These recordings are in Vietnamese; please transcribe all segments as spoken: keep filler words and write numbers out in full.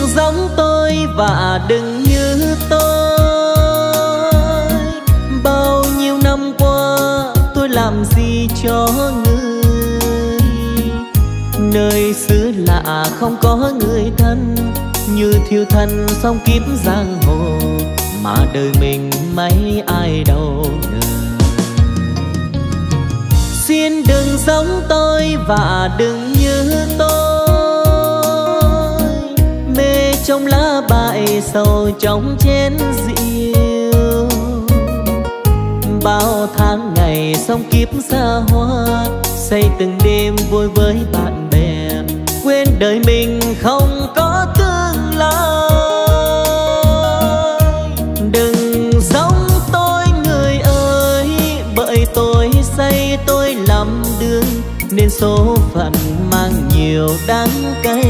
giống tôi và đừng như tôi. Bao nhiêu năm qua tôi làm gì cho người, nơi xứ lạ không có người thân, như thiêu thân sông kiếp giang hồ mà đời mình mấy ai đâu ngờ. Xin đừng giống tôi và đừng như tôi, mê trong lá bại sầu trong chén rượu. Bao tháng ngày sống kiếp xa hoa, xây từng đêm vui với bạn bè, quên đời mình không có tương lai. Đừng giống tôi người ơi, bởi tôi say tôi lầm đường, nên số phận mang nhiều đắng cay.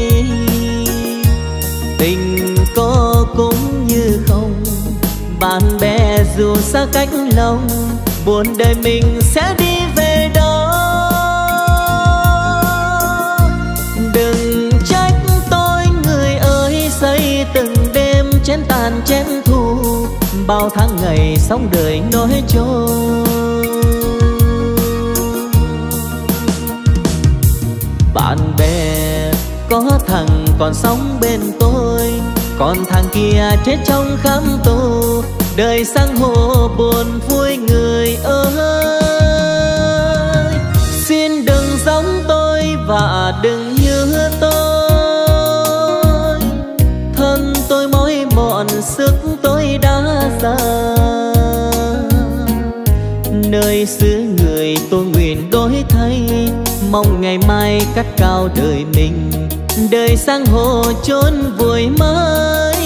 Tình có cũng như không, bạn bè dù xa cách lòng, buồn đời mình sẽ đi về đó. Đừng trách tôi người ơi, xây từng đêm chén tàn chén thù, bao tháng ngày sống đời nói trôi. Bạn bè có thằng còn sống bên tôi, còn thằng kia chết trong khám tù. Đời sang hồ buồn vui người ơi, xin đừng giống tôi và đừng như tôi. Thân tôi mỏi mòn sức tôi đã già, nơi xứ người tôi nguyện đổi thay, mong ngày mai cắt cao đời mình, đời sang hồ chốn vui mới.